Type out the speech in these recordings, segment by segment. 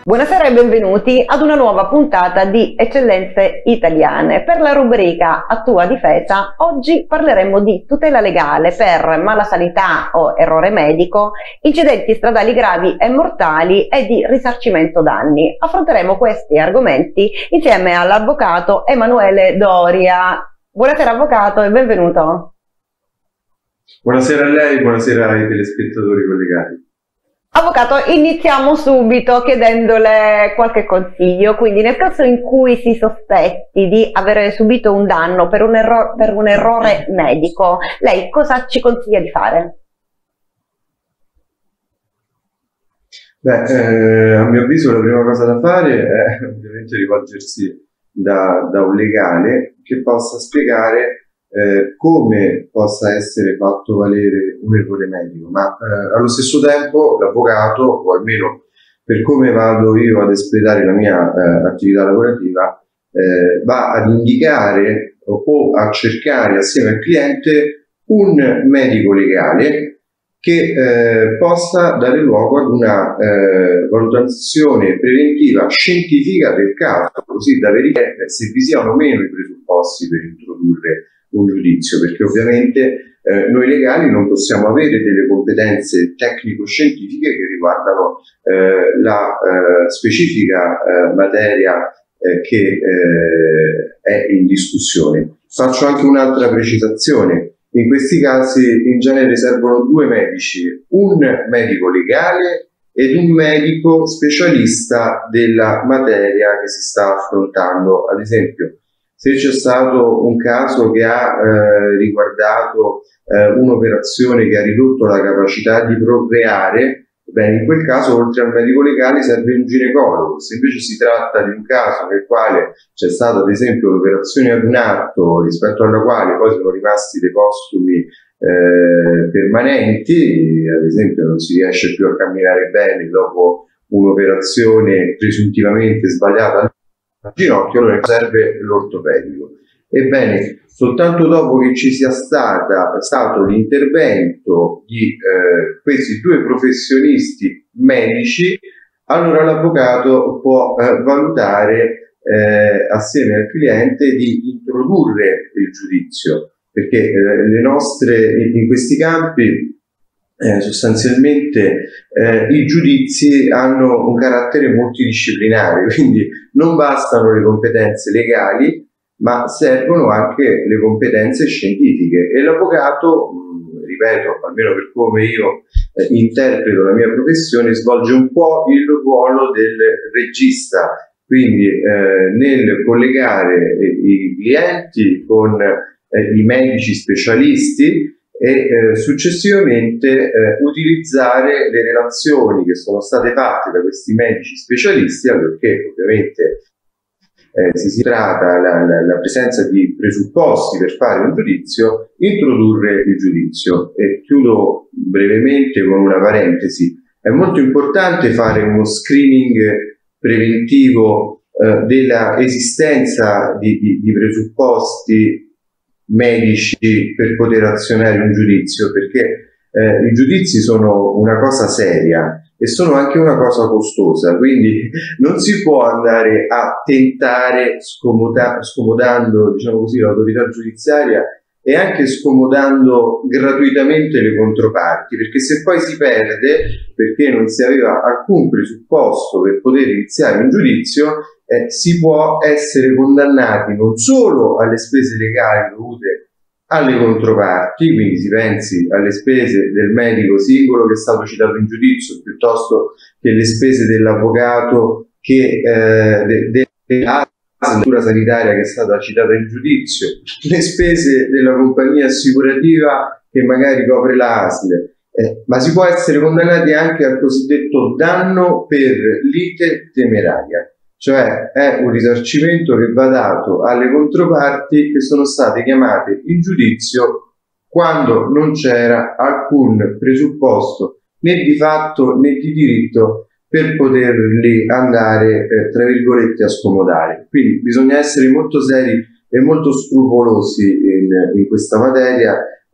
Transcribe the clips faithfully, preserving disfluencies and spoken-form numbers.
Buonasera e benvenuti ad una nuova puntata di Eccellenze Italiane. Per la rubrica A tua difesa, oggi parleremo di tutela legale per malasanità o errore medico, incidenti stradali gravi e mortali e di risarcimento danni. Affronteremo questi argomenti insieme all'avvocato Emanuele Doria. Buonasera avvocato e benvenuto. Buonasera a lei, buonasera ai telespettatori collegati. Avvocato, iniziamo subito chiedendole qualche consiglio. Quindi, nel caso in cui si sospetti di aver subito un danno per un, erro per un errore medico, lei cosa ci consiglia di fare? Beh, eh, a mio avviso la prima cosa da fare è ovviamente rivolgersi da, da un legale che possa spiegare Eh, come possa essere fatto valere un errore medico, ma eh, allo stesso tempo l'avvocato, o almeno per come vado io ad espletare la mia eh, attività lavorativa, eh, va ad indicare o, o a cercare assieme al cliente un medico legale che eh, possa dare luogo ad una eh, valutazione preventiva scientifica del caso, così da verificare se vi siano o meno i presupposti per introdurre un giudizio, perché ovviamente eh, noi legali non possiamo avere delle competenze tecnico-scientifiche che riguardano eh, la eh, specifica eh, materia eh, che eh, è in discussione. Faccio anche un'altra precisazione: in questi casi in genere servono due medici, un medico legale ed un medico specialista della materia che si sta affrontando. Ad esempio, se c'è stato un caso che ha eh, riguardato eh, un'operazione che ha ridotto la capacità di procreare, bene, in quel caso oltre al medico legale serve un ginecologo. Se invece si tratta di un caso nel quale c'è stata ad esempio un'operazione ad un atto rispetto alla quale poi sono rimasti dei postumi eh, permanenti, ad esempio non si riesce più a camminare bene dopo un'operazione presuntivamente sbagliata ginocchio, allora serve l'ortopedico. Ebbene, soltanto dopo che ci sia stata, stato l'intervento di eh, questi due professionisti medici, allora l'avvocato può eh, valutare eh, assieme al cliente di introdurre il giudizio, perché eh, le nostre, in questi campi Eh, sostanzialmente eh, i giudizi hanno un carattere multidisciplinare, quindi non bastano le competenze legali, ma servono anche le competenze scientifiche, e l'avvocato, mh, ripeto, almeno per come io eh, interpreto la mia professione, svolge un po' il ruolo del regista, quindi eh, nel collegare eh, i clienti con eh, i medici specialisti e eh, successivamente eh, utilizzare le relazioni che sono state fatte da questi medici specialisti, allorché ovviamente eh, si tratta la, la, la presenza di presupposti per fare un giudizio, introdurre il giudizio. E chiudo brevemente con una parentesi: è molto importante fare uno screening preventivo eh, della esistenza di, di, di presupposti medici per poter azionare un giudizio, perché eh, i giudizi sono una cosa seria e sono anche una cosa costosa, quindi non si può andare a tentare scomoda scomodando, diciamo così, l'autorità giudiziaria e anche scomodando gratuitamente le controparti, perché se poi si perde perché non si aveva alcun presupposto per poter iniziare un giudizio, eh, si può essere condannati non solo alle spese legali dovute alle controparti, quindi si pensi alle spese del medico singolo che è stato citato in giudizio, piuttosto che le spese dell'avvocato che eh, de, de, della struttura sanitaria che è stata citata in giudizio, le spese della compagnia assicurativa che magari copre l'A S L, eh, ma si può essere condannati anche al cosiddetto danno per lite temeraria, cioè è un risarcimento che va dato alle controparti che sono state chiamate in giudizio quando non c'era alcun presupposto né di fatto né di diritto per poterli andare, eh, tra virgolette, a scomodare. Quindi bisogna essere molto seri e molto scrupolosi in, in questa materia,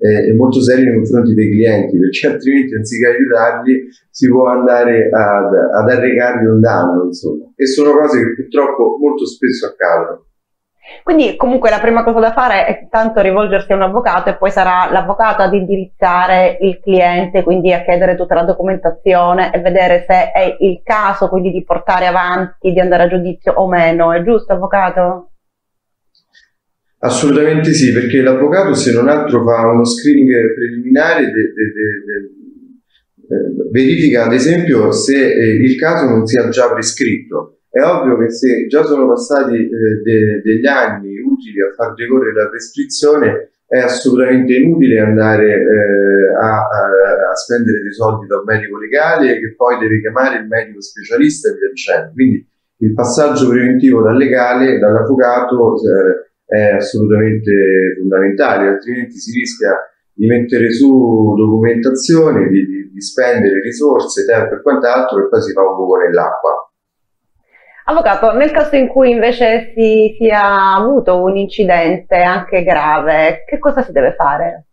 eh, e molto seri nei confronti dei clienti, perché altrimenti anziché aiutarli si può andare ad, ad arrecargli un danno, insomma. E sono cose che purtroppo molto spesso accadono. Quindi comunque la prima cosa da fare è tanto rivolgersi a un avvocato e poi sarà l'avvocato ad indirizzare il cliente, quindi a chiedere tutta la documentazione e vedere se è il caso quindi di portare avanti, di andare a giudizio o meno. È giusto, avvocato? Assolutamente sì, perché l'avvocato se non altro fa uno screening preliminare, de, de, de, de, eh, verifica ad esempio se eh, il caso non sia già prescritto. È ovvio che se già sono passati eh, de, degli anni utili a far decorrere la prescrizione, è assolutamente inutile andare eh, a, a, a spendere dei soldi da un medico legale che poi deve chiamare il medico specialista e via dicendo. Quindi il passaggio preventivo dal legale, dall'avvocato, eh, è assolutamente fondamentale, altrimenti si rischia di mettere su documentazione, di, di, di spendere risorse, tempo e quant'altro, e poi si fa un buco nell'acqua. Avvocato, nel caso in cui invece si sia avuto un incidente anche grave, che cosa si deve fare?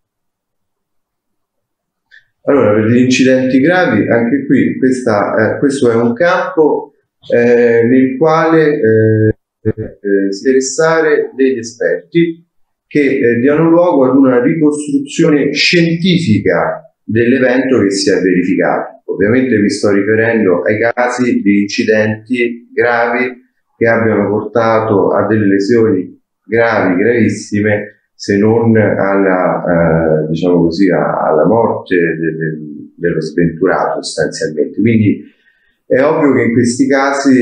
Allora, per gli incidenti gravi, anche qui questa, eh, questo è un campo eh, nel quale eh, eh, si deve interessare degli esperti che eh, diano luogo ad una ricostruzione scientifica dell'evento che si è verificato. Ovviamente mi sto riferendo ai casi di incidenti gravi che abbiano portato a delle lesioni gravi, gravissime, se non alla, eh, diciamo così, alla morte de, de, dello sventurato sostanzialmente. Quindi è ovvio che in questi casi,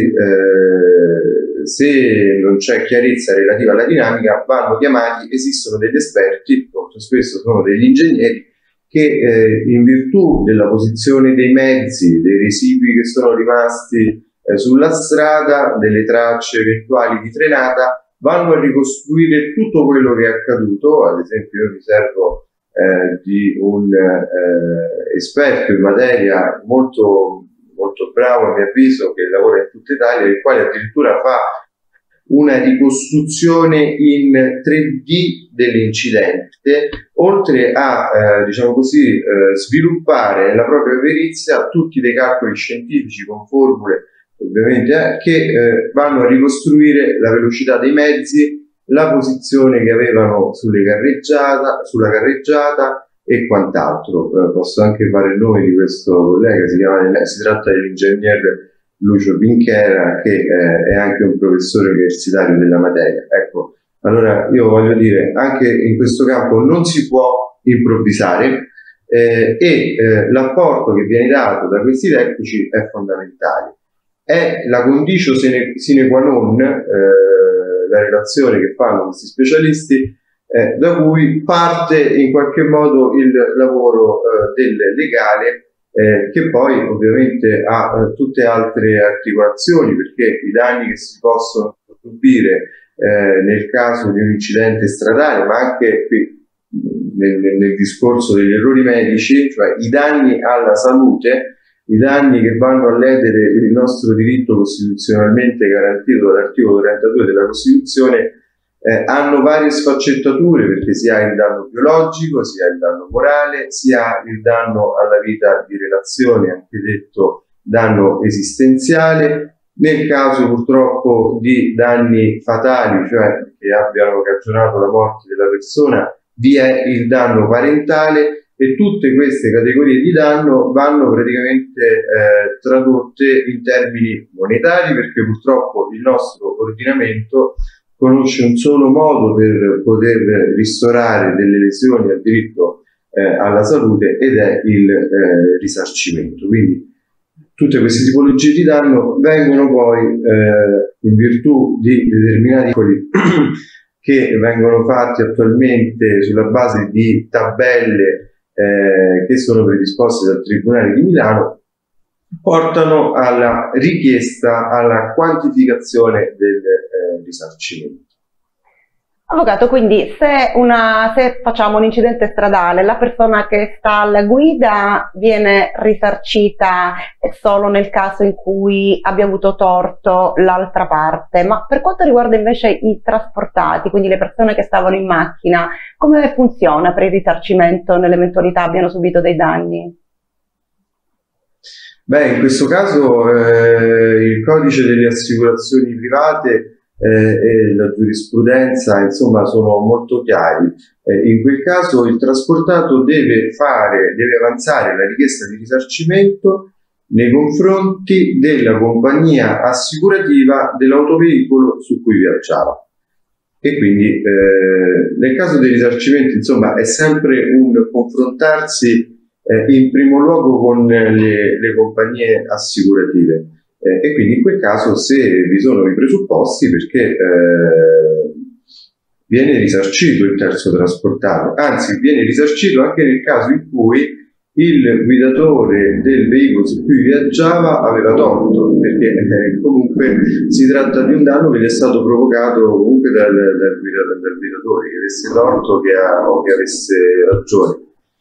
eh, se non c'è chiarezza relativa alla dinamica, vanno chiamati, esistono degli esperti, molto spesso sono degli ingegneri, che eh, in virtù della posizione dei mezzi, dei residui che sono rimasti eh, sulla strada, delle tracce eventuali di frenata, vanno a ricostruire tutto quello che è accaduto. Ad esempio io mi servo eh, di un eh, esperto in materia molto, molto bravo a mio avviso, che lavora in tutta Italia, il quale addirittura fa una ricostruzione in tre D dell'incidente, oltre a eh, diciamo così, eh, sviluppare nella propria perizia tutti dei calcoli scientifici con formule ovviamente eh, che eh, vanno a ricostruire la velocità dei mezzi, la posizione che avevano sulle carreggiata, sulla carreggiata e quant'altro. Eh, posso anche fare il nome di questo collega, si, chiama, si tratta dell'ingegner Lucio Pinchera, che eh, è anche un professore universitario della materia. Ecco, allora io voglio dire, anche in questo campo non si può improvvisare eh, e eh, l'apporto che viene dato da questi tecnici è fondamentale. È la conditio sine, sine qua non, eh, la relazione che fanno questi specialisti, eh, da cui parte in qualche modo il lavoro eh, del legale, Eh, che poi ovviamente ha eh, tutte altre articolazioni, perché i danni che si possono subire eh, nel caso di un incidente stradale, ma anche qui nel, nel discorso degli errori medici, cioè i danni alla salute, i danni che vanno a ledere il nostro diritto costituzionalmente garantito dall'articolo trentadue della Costituzione, Eh, hanno varie sfaccettature, perché si ha il danno biologico, si ha il danno morale, si ha il danno alla vita di relazione, anche detto danno esistenziale. Nel caso purtroppo di danni fatali, cioè che abbiano cagionato la morte della persona, vi è il danno parentale, e tutte queste categorie di danno vanno praticamente eh, tradotte in termini monetari, perché purtroppo il nostro ordinamento conosce un solo modo per poter ristorare delle lesioni al diritto eh, alla salute, ed è il eh, risarcimento. Quindi tutte queste tipologie di danno vengono poi eh, in virtù di determinati calcoli che vengono fatti attualmente sulla base di tabelle eh, che sono predisposte dal Tribunale di Milano, portano alla richiesta, alla quantificazione del eh, risarcimento. Avvocato, quindi se, una, se facciamo un incidente stradale, la persona che sta alla guida viene risarcita solo nel caso in cui abbia avuto torto l'altra parte, ma per quanto riguarda invece i trasportati, quindi le persone che stavano in macchina, come funziona per il risarcimento nell'eventualità abbiano subito dei danni? Beh, in questo caso eh, il codice delle assicurazioni private eh, e la giurisprudenza, insomma, sono molto chiari. Eh, in quel caso il trasportato deve fare, deve avanzare la richiesta di risarcimento nei confronti della compagnia assicurativa dell'autoveicolo su cui viaggiava. E quindi eh, nel caso dei risarcimenti, insomma, è sempre un confrontarsi eh, in primo luogo con le, le compagnie assicurative. Eh, e quindi in quel caso se vi sono i presupposti, perché eh, viene risarcito il terzo trasportato, anzi viene risarcito anche nel caso in cui il guidatore del veicolo su cui viaggiava aveva torto, perché eh, comunque si tratta di un danno che gli è stato provocato comunque dal, dal, dal guidatore, che avesse torto che ha, o che avesse ragione.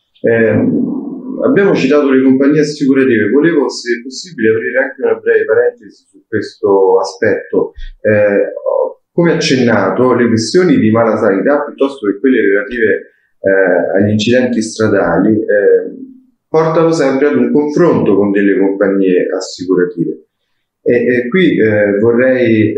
Eh, Abbiamo citato le compagnie assicurative, volevo se possibile aprire anche una breve parentesi su questo aspetto. Eh, come accennato, le questioni di mala sanità piuttosto che quelle relative eh, agli incidenti stradali eh, portano sempre ad un confronto con delle compagnie assicurative. E, e qui eh, vorrei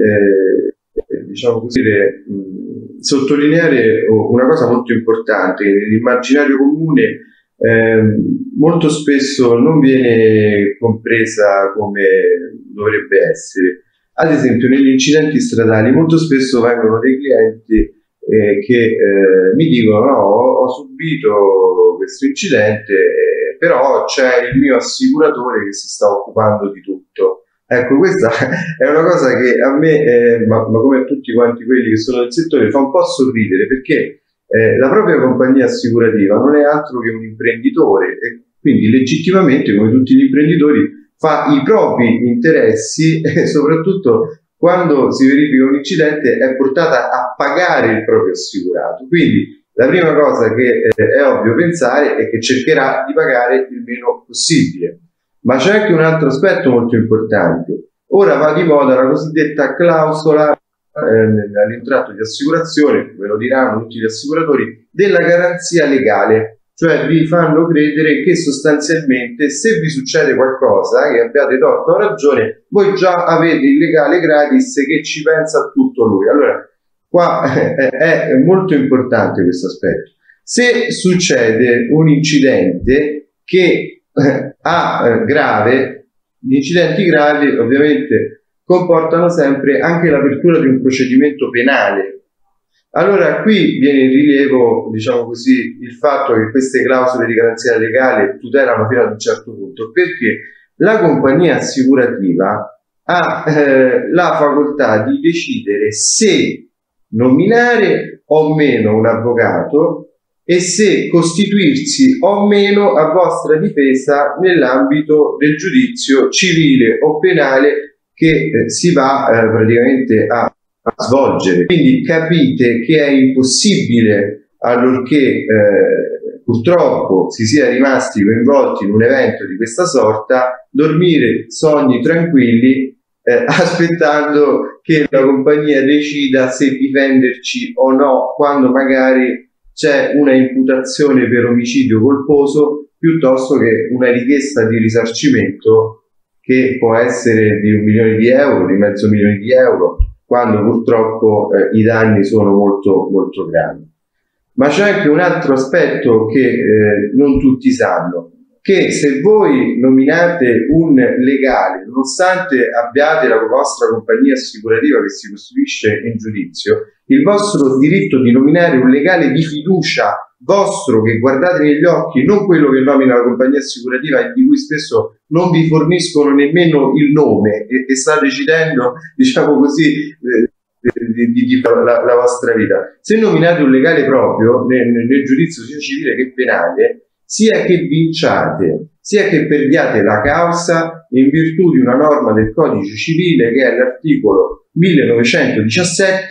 eh, diciamo così, mh, sottolineare una cosa molto importante. Nell'immaginario comune Eh, molto spesso non viene compresa come dovrebbe essere. Ad esempio, negli incidenti stradali molto spesso vengono dei clienti eh, che eh, mi dicono: no, ho, ho subito questo incidente, eh, però c'è il mio assicuratore che si sta occupando di tutto. Ecco, questa è una cosa che a me, eh, ma, ma come a tutti quanti quelli che sono nel settore, fa un po' sorridere, perché Eh, la propria compagnia assicurativa non è altro che un imprenditore e quindi legittimamente, come tutti gli imprenditori, fa i propri interessi e soprattutto quando si verifica un incidente è portata a pagare il proprio assicurato. Quindi la prima cosa che eh, è ovvio pensare è che cercherà di pagare il meno possibile. Ma c'è anche un altro aspetto molto importante. Ora va di moda la cosiddetta clausola all'intrato di assicurazione, ve lo diranno tutti gli assicuratori, della garanzia legale, cioè vi fanno credere che sostanzialmente se vi succede qualcosa, che abbiate torto o ragione, voi già avete il legale gratis che ci pensa a tutto lui. Allora, qua è molto importante questo aspetto. Se succede un incidente che ha grave, gli incidenti gravi ovviamente comportano sempre anche l'apertura di un procedimento penale. Allora qui viene in rilievo, diciamo così, il fatto che queste clausole di garanzia legale tutelano fino ad un certo punto, perché la compagnia assicurativa ha eh, la facoltà di decidere se nominare o meno un avvocato e se costituirsi o meno a vostra difesa nell'ambito del giudizio civile o penale che eh, si va eh, praticamente a, a svolgere. Quindi capite che è impossibile, allorché eh, purtroppo si sia rimasti coinvolti in un evento di questa sorta, dormire sogni tranquilli eh, aspettando che la compagnia decida se difenderci o no, quando magari c'è una imputazione per omicidio colposo piuttosto che una richiesta di risarcimento che può essere di un milione di euro, di mezzo milione di euro, quando purtroppo eh, i danni sono molto, molto grandi. Ma c'è anche un altro aspetto che eh, non tutti sanno, che se voi nominate un legale, nonostante abbiate la vostra compagnia assicurativa che si costituisce in giudizio, il vostro diritto di nominare un legale di fiducia vostro, che guardate negli occhi, non quello che nomina la compagnia assicurativa e di cui spesso non vi forniscono nemmeno il nome e, e sta decidendo, diciamo così, eh, di, di, di la, la vostra vita. Se nominate un legale proprio nel, nel giudizio sia civile che penale, sia che vinciate, sia che perdiate la causa in virtù di una norma del Codice Civile che è l'articolo millenovecentodiciassette,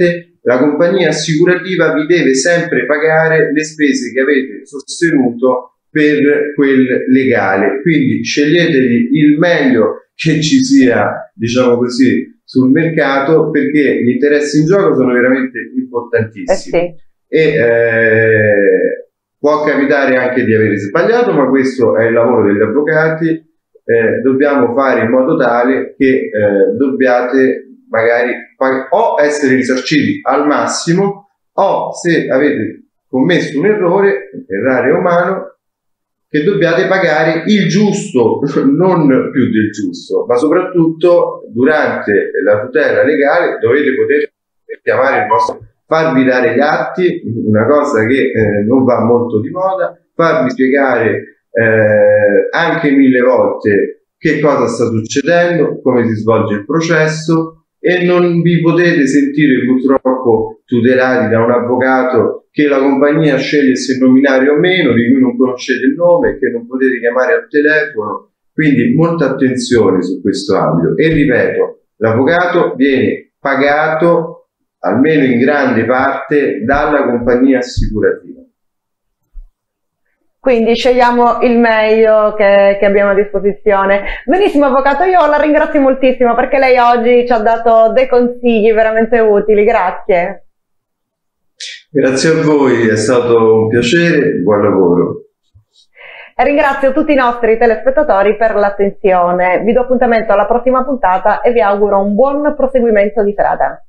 la compagnia assicurativa vi deve sempre pagare le spese che avete sostenuto per quel legale, quindi sceglietevi il meglio che ci sia, diciamo così, sul mercato, perché gli interessi in gioco sono veramente importantissimi. Eh sì. E eh, può capitare anche di avere sbagliato, ma questo è il lavoro degli avvocati. Eh, dobbiamo fare in modo tale che eh, dobbiate magari o essere risarciti al massimo, o se avete commesso un errore, errare è umano, che dobbiate pagare il giusto, non più del giusto, ma soprattutto durante la tutela legale dovete poter chiamare il vostro, farvi dare gli atti, una cosa che eh, non va molto di moda, farvi spiegare eh, anche mille volte che cosa sta succedendo, come si svolge il processo, e non vi potete sentire purtroppo tutelati da un avvocato che la compagnia sceglie se nominare o meno, di cui non conoscete il nome, che non potete chiamare al telefono. Quindi molta attenzione su questo ambito. E ripeto, l'avvocato viene pagato almeno in grande parte dalla compagnia assicurativa. Quindi scegliamo il meglio che, che abbiamo a disposizione. Benissimo avvocato, io la ringrazio moltissimo perché lei oggi ci ha dato dei consigli veramente utili, grazie. Grazie a voi, è stato un piacere, buon lavoro. E ringrazio tutti i nostri telespettatori per l'attenzione. Vi do appuntamento alla prossima puntata e vi auguro un buon proseguimento di serata.